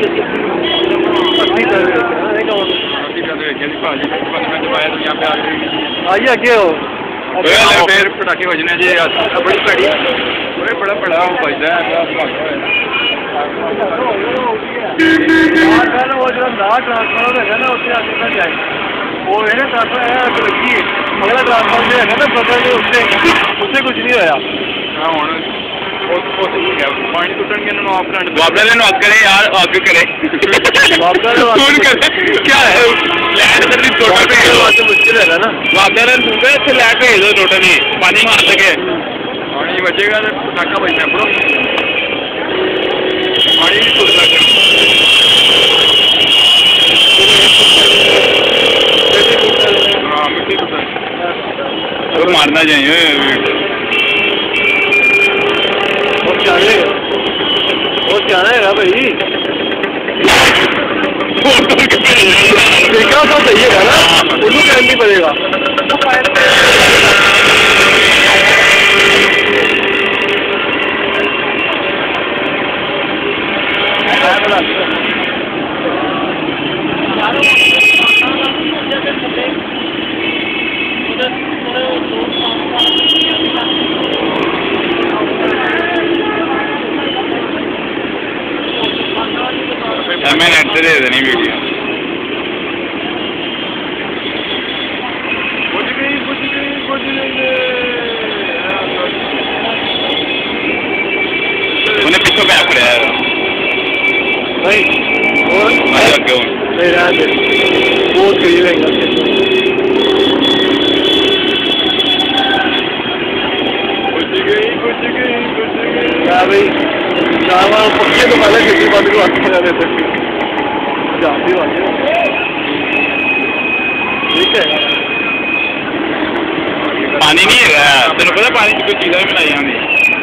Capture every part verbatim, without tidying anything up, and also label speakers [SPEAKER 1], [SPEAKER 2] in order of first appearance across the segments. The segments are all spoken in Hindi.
[SPEAKER 1] आइए अगे हो
[SPEAKER 2] फिर पटाखे बजने जी बड़ी भैड़ी बड़ा बड़ा बजदा है
[SPEAKER 1] वो जो नया ट्रांसफार्मर है ना उससे आगे तक जाए वो है ना ट्रांसफार्मर लगी अगला ट्रांसफार्मर जो है ना पता नहीं उससे उससे कुछ नहीं होया
[SPEAKER 2] हाँ हूँ पानी टूटन के ऑफ कर बाबला ने ऑफ करे यार ऑफ करे
[SPEAKER 1] बाबला ने
[SPEAKER 2] करे क्या है लैंड कर दी टोटल पे
[SPEAKER 1] तो मुश्किल है ना
[SPEAKER 2] बाबला ने पूछा इससे लैंड पे दो टोटली पानी मार सके पानी बचेगा तो पटाखा बचना पड़ो पानी नहीं टूट सकता हाँ मिट्टी टूट तो मारना चाहिए
[SPEAKER 1] वो क्या है वो क्या है भाई देखा तो सही है ना उर्दू करंट नहीं पड़ेगा
[SPEAKER 2] मैं नेट से दे देनी वीडियो बुझ गई बुझ गई बुझ गई उन्हें पीछे क्या पड़ा है
[SPEAKER 1] भाई और
[SPEAKER 2] मजा क्यों
[SPEAKER 1] नहीं रहा है वो सही रहेगा
[SPEAKER 2] बुझ गई बुझ गई बुझ गई
[SPEAKER 1] क्या भाई चावल पक्के तो पहले किसी बात को आगे लगा देते जाती बात ठीक है
[SPEAKER 2] पानी नहीं है तेन पता पानी की कोई चीज़ भी बनाई जाती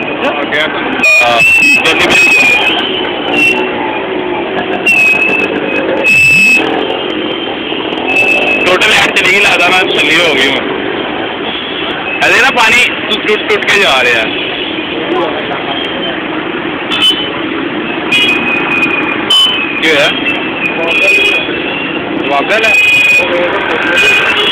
[SPEAKER 2] टोटल ऐड चलेगी लादा मैं छली हो गई हूँ अरे ना पानी टूट टूट के जा रहा है क्या है वापस है